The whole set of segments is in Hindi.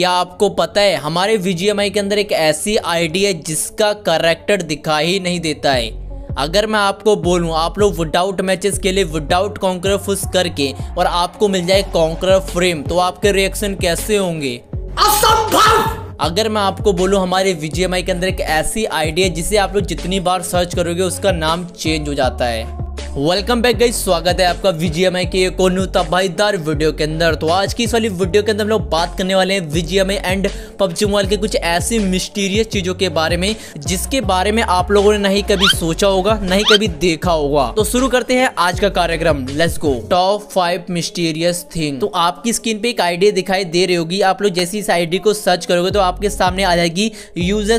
क्या आपको पता है हमारे VGMI के अंदर एक ऐसी आईडी है जिसका कैरेक्टर दिखाई ही नहीं देता है। अगर मैं आपको बोलूं आप लोग विदाउट मैचेस के लिए विदाउट कॉन्करर फुस करके और आपको मिल जाए कॉन्करर फ्रेम, तो आपके रिएक्शन कैसे होंगे? असंभव। अगर मैं आपको बोलूं हमारे VGMI के अंदर एक ऐसी आईडी है जिसे आप लोग जितनी बार सर्च करोगे उसका नाम चेंज हो जाता है। वेलकम बैक गाइस, स्वागत है आपका VGMI के एक और न्यू तबाहीदार वीडियो के अंदर। तो आज की इस वाली वीडियो के अंदर हम लोग बात करने वाले हैं VGMI एंड PUBG मोबाइल के कुछ ऐसी मिस्टीरियस चीजों के बारे में जिसके बारे में आप लोगों ने नहीं कभी सोचा होगा, नहीं कभी देखा होगा। तो शुरू करते हैं आज का कार्यक्रम, let's go. Top 5 mysterious thing. तो आपकी स्क्रीन पे एक आईडी दिखाई दे रही होगी। आप लोग जैसे इस आईडी को सर्च करोगे तो आपके सामने आ जाएगी यूजर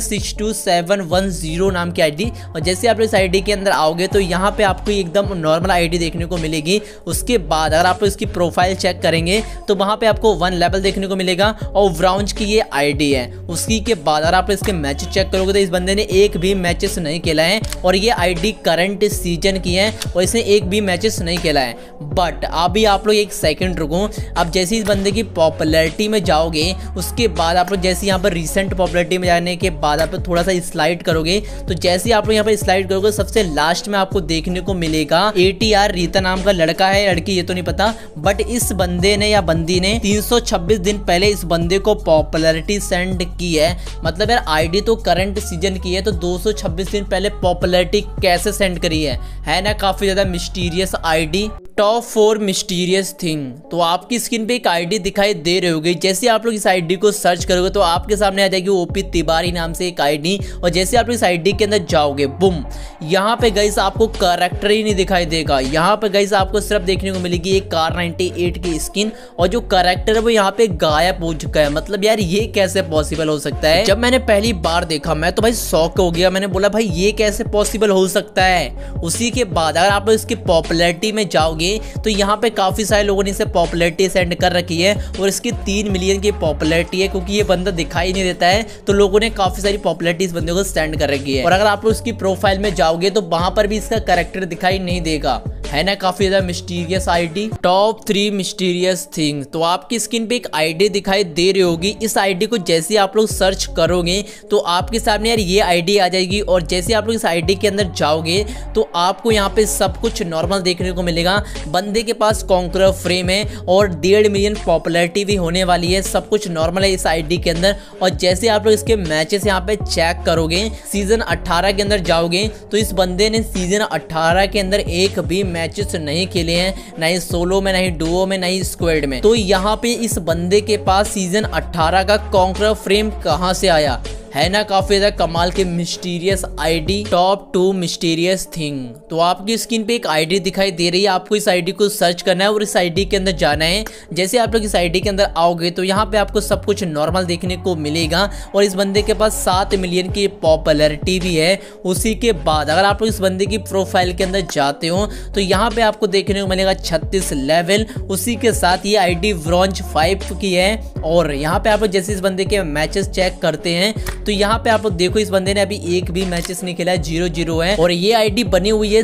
62710 नाम की आईडी। और जैसे आप इस आईडी के अंदर आओगे तो यहाँ पे आपको एकदम नॉर्मल आईडी देखने को मिलेगी। उसके बाद अगर आप इसकी प्रोफाइल चेक करेंगे तो वहां पे आपको 1 लेवल देखने को मिलेगा और ब्राउन्ज की ये आईडी है। उसी के बाद अगर आप इसके मैच चेक करोगे तो इस बंदे ने एक भी मैचेस नहीं खेला है और ये आईडी करंट सीजन की है और इसने एक भी मैचेस नहीं खेला है। बट अभी आप लोग एक सेकंड रुको। अब जैसे इस बंदे की पॉपुलैरिटी में जाओगे उसके बाद आप लोग जैसे यहाँ पर रिसेंट पॉपुलैरिटी में जाने के बाद आप लोग थोड़ा सा स्लाइड करोगे तो जैसे आप लोग यहाँ पर स्लाइड करोगे सबसे लास्ट में आपको देखने को मिलेगा ATR रीता नाम का लड़का है, लड़की ये तो नहीं पता, बट इस बंदे ने या बंदी ने 326 दिन पहले इस बंदे को पॉपुलैरिटी सेंड की है। मतलब यार आईडी तो करंट सीजन की है तो 226 दिन पहले पॉपुलैरिटी कैसे सेंड करी है ना? काफी ज्यादा mysterious ID. Top 4 mysterious thing. तो आपकी स्क्रीन पे एक आईडी दिखाई दे रही होगी। जैसे आप लोग इस आईडी को सर्च करोगे तो आपके सामने आ जाएगी OP तिवारी नाम से एक आईडी। और जैसे आप लोग इस आईडी के अंदर जाओगे, बुम, यहाँ पे गाइस आपको कैरेक्टर ही नहीं दिखाई देगा। यहाँ पे गाइस आपको सिर्फ देखने को मिलेगी एक कार 98 की स्किन और जो कैरेक्टर है वो यहाँ पे गायब हो चुका है। मतलब यार ये कैसे पॉसिबल हो सकता है? जब मैंने पहली बार देखा मैं तो भाई शॉक हो गया। मैंने बोला भाई ये कैसे पॉसिबल हो सकता है? उसी के बाद अगर आप इसकी पॉपुलैरिटी में जाओगे तो यहाँ पे काफी सारे लोगों ने इसे पॉपुलैरिटी सेंड कर रखी है और इसकी 3 मिलियन की पॉपुलैरिटी है। क्योंकि ये बंदा दिखाई नहीं देता है तो लोगों ने काफी सारी पॉपुलैरिटी इस बंदे को सेंड कर रखी है। और अगर आप उसकी प्रोफाइल में जाओगे तो वहां पर भी इसका कैरेक्टर दिखाई नहीं देगा, है ना? काफी ज्यादा mysterious ID. Top 3 mysterious thing. तो आपकी स्क्रीन पे एक आईडी दिखाई दे रही होगी। इस आईडी को जैसे आप लोग सर्च करोगे तो आपके सामने यार ये आईडी आ जाएगी और जैसे आप लोग इस आईडी के अंदर जाओगे तो आपको यहाँ पे सब कुछ नॉर्मल देखने को मिलेगा। बंदे के पास कॉन्करर फ्रेम है और 1.5 मिलियन पॉपुलैरिटी भी होने वाली है। सब कुछ नॉर्मल है इस आईडी के अंदर। और जैसे आप लोग इसके मैचेस यहाँ पे चेक करोगे, सीजन 18 के अंदर जाओगे तो इस बंदे ने सीजन 18 के अंदर एक भी मैचेस नहीं खेले हैं, ना ही सोलो में, ना ही डुओ में, ना ही स्क्वाड में। तो यहाँ पे इस बंदे के पास सीजन 18 का कॉन्करर फ्रेम कहाँ से आया, है ना? काफी ज्यादा कमाल के mysterious ID. Top 2 mysterious thing. तो आपकी स्क्रीन पे एक आईडी दिखाई दे रही है। आपको इस आईडी को सर्च करना है और इस आईडी के अंदर जाना है। जैसे आप लोग इस आईडी के अंदर आओगे तो यहाँ पे आपको सब कुछ नॉर्मल देखने को मिलेगा और इस बंदे के पास 7 मिलियन की पॉपुलैरिटी भी है। उसी के बाद अगर आप लोग इस बंदे की प्रोफाइल के अंदर जाते हो तो यहाँ पे आपको देखने को मिलेगा 36 लेवल। उसी के साथ ये आईडी ब्रॉन्ज 5 की है। और यहाँ पे आप लोग जैसे इस बंदे के मैचेस चेक करते हैं तो यहाँ पे आप लोग देखो इस बंदे ने अभी एक भी मैचेस नहीं खेला है, 0-0 है। और ये आईडी बनी हुई है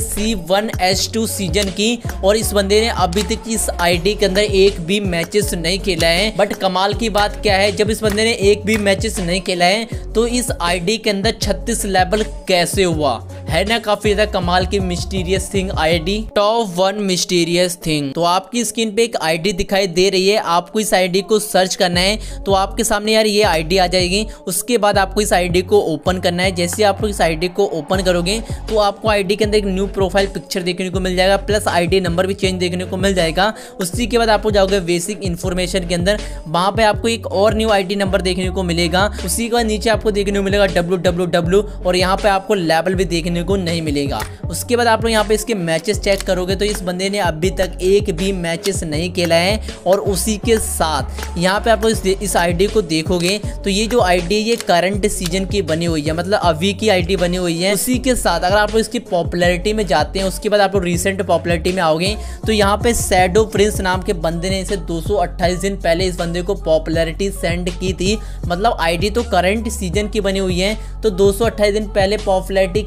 C1H2 सीजन की और इस बंदे ने अभी तक इस आईडी के अंदर एक भी मैचेस नहीं खेला है। बट कमाल की बात क्या है, जब इस बंदे ने एक भी मैचेस नहीं खेला है तो इस आईडी के अंदर 36 लेवल कैसे हुआ, है ना? काफी ज्यादा कमाल की mysterious thing ID. Top 1 mysterious thing. तो आपकी स्क्रीन पे एक आईडी दिखाई दे रही है। आपको इस आईडी को सर्च करना है तो आपके सामने यार ये आईडी आ जाएगी। उसके बाद आपको इस आईडी को ओपन करना है। जैसे आप लोग इस आईडी को ओपन करोगे तो आपको आईडी के अंदर एक न्यू प्रोफाइल पिक्चर देखने को मिल जाएगा, प्लस आईडी नंबर भी चेंज देखने को मिल जाएगा। उसी के बाद आप लोग जाओगे बेसिक इन्फॉर्मेशन के अंदर, वहां पे आपको एक और न्यू आईडी नंबर देखने को मिलेगा। उसी के बाद नीचे आपको देखने को मिलेगा www और यहाँ पे आपको लेवल भी देखने को नहीं मिलेगा। उसके बाद आप लोग यहाँ पे इसके मैचेस चेक करोगे तो इस बंदे ने अभी तक एक भी मैचेस नहीं खेला है। और उसी के साथ यहाँ पे आप लोग इस आईडी को देखोगे तो ये जो आईडी ये करंट सीजन की बनी हुई है, मतलब अभी की आईडी बनी हुई है। उसी के साथ अगर आप लोग इसकी पॉपुलैरिटी में जाते हैं उसके बाद आप लोग रिसेंट पॉपुलैरिटी में आओगे तो यहाँ पे शैडो प्रिंस नाम के बंदे ने इसे 228 दिन पहले इस बंदे को पॉपुलैरिटी सेंड की थी। मतलब आईडी तो करंट सीजन की बनी हुई है तो 228 दिन पहले पॉपुलैरिटी कैसे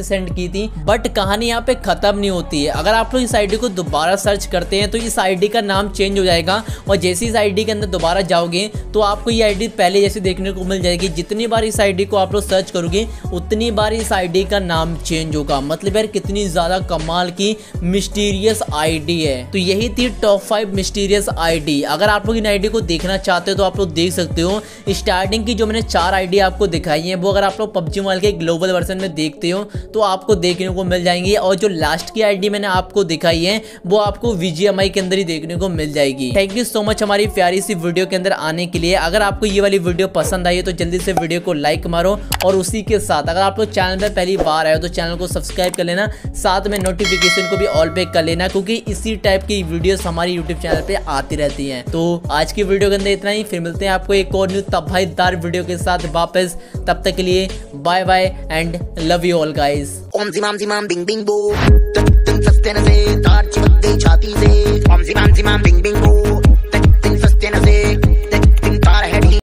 सेंड की थी। बट कहानी यहाँ पे खत्म नहीं होती है। अगर आप लोग इस आईडी को दोबारा सर्च करते हैं तो इस आईडी का नाम चेंज हो जाएगा और जैसे इस आईडी के अंदर दोबारा जाओगे तो आपको ये आईडी पहले जैसे देखने को मिल जाएगी। जितनी बार इस आईडी को आप लोग सर्च करोगे उतनी बार इस आईडी का नाम चेंज होगा। मतलब यार कितनी ज्यादा कमाल की मिस्टीरियस आईडी है। तो यही थी टॉप 5 मिस्टीरियस आईडी। अगर आप लोग इन आईडी को देखना चाहते हो तो आप लोग देख सकते हो। स्टार्टिंग की जो मैंने 4 आईडी आपको दिखाई है वो अगर आप लोग PUBG मोबाइल के ग्लोबल वर्जन में देखते हो तो आपको देखने को मिल जाएंगी। और जो लास्ट की आईडी मैंने आपको दिखाई है वो आपको VGMI के अंदर ही देखने को मिल जाएगी। थैंक यू सो मच हमारी प्यारी सी वीडियो के अंदर आने के लिए। अगर आपको ये वाली वीडियो पसंद आई है तो जल्दी से वीडियो को लाइक मारो और उसी के साथ अगर आप लोग चैनल में पहली बार आए हो तो चैनल को सब्सक्राइब कर लेना, साथ में नोटिफिकेशन को भी ऑल पे कर लेना क्योंकि इसी टाइप की वीडियोस हमारी यूट्यूब चैनल पे आती रहती हैं। तो आज की वीडियो के अंदर इतना ही, फिर मिलते हैं आपको एक और न्यू तबाहीदार वीडियो के साथ वापस। तब तक के लिए bye bye and love you all guys. ओम जिमाम जिमाम बिंग बिंग बो तन सस्ते न से तार चिपक गई छाती से। ओम जिमाम जिमाम बिंग बिंग बो तन सस्ते न से